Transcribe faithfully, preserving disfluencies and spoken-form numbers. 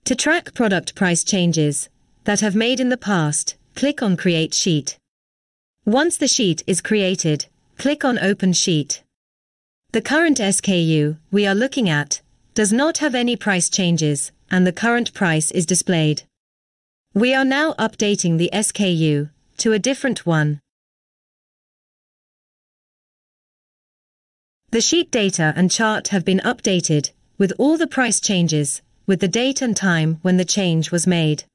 To track product price changes that have made in the past, click on Create Sheet. Once the sheet is created, click on Open Sheet. The current S K U we are looking at does not have any price changes, and the current price is displayed. We are now updating the S K U to a different one. The sheet data and chart have been updated with all the price changes, with the date and time when the change was made.